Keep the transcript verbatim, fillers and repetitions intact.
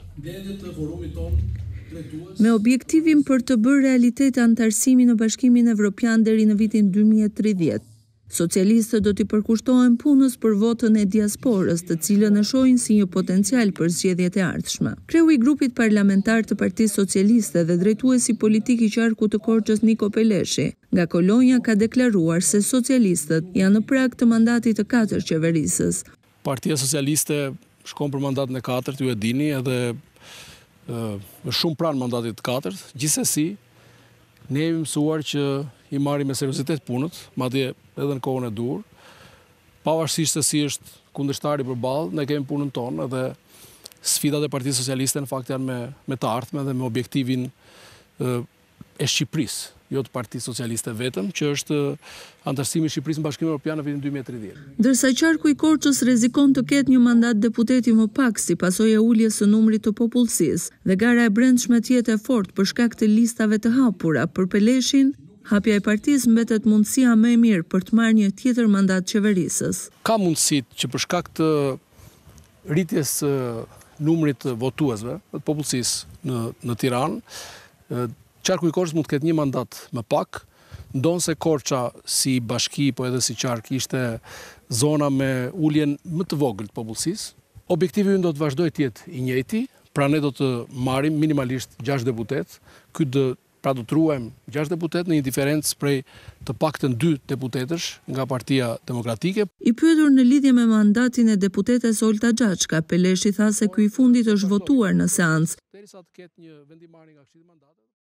Mbledhjet të forumit tonë drejtues me objektivin për të bërë realitet anëtarësimin në Bashkimin Evropian deri në vitin dy mijë e tridhjetë. Socialistët do t'i përkushtohen punës për votën e diasporës, të cilën e shohin si një potencial për zgjedhjet e ardhshme. Kreu i grupit parlamentar të Partisë Socialiste dhe drejtuesi politik i qarkut të Korçës Niko Peleshi, nga Kolonja, ka deklaruar se socialistët janë në prag të mandatit të katërt qeverisës. Partia Socialiste shkon për mandatin e katërt, ju e dini, edhe është shumë pranë mandatit të katërt. Gjithsesi, ne jemi mësuar që i marrim me seriozitet punët, madje edhe në kohën e dur, pavarësisht se si është kundërshtari përballë, ne kemi punën tonë dhe sfidat e Partisë Socialiste në fakt janë me, me të ardhmen dhe me objektivin e, e Shqipërisë, jo të Partisë Socialiste vetëm, që është anëtarësimi i Shqipërisë në Bashkimin Evropian në vitin dy mijë e tridhjetë. Ndërsa qarku i Korçës rrezikon të ketë një mandat deputeti më pak si pasojë e uljes së numrit të popullsisë dhe gara e brendshme të jetë e fortë për shkak të listave të hapura për Peleshin, hapja e partisë mbetet mundësia më e mirë për të marrë një tjetër mandat qeverisës. Ka mundësitë që për shkak të rritjes së numrit të votuesve, të popullsisë në në Tiranë, qarku i Korçës mund të ketë një mandat më pak, ndonse Korça si bashki po edhe si qark ishte zona me uljen më të vogël të popullsisë. Objektivi ynë do të vazhdojë të jetë i njëjti, pra ne do të marrim minimalisht gjashtë deputet, ky do pra do të ruajmë gjashtë deputet në një diferencë prej të paktën dy deputetësh nga Partia Demokratike. I pyetur në lidhje me mandatin e deputetes Olta Xhaçka, Peleshi tha se ky i fundit është votuar në seancë. Derisa të ketë një vendimarrje nga Këshilli i Mandateve.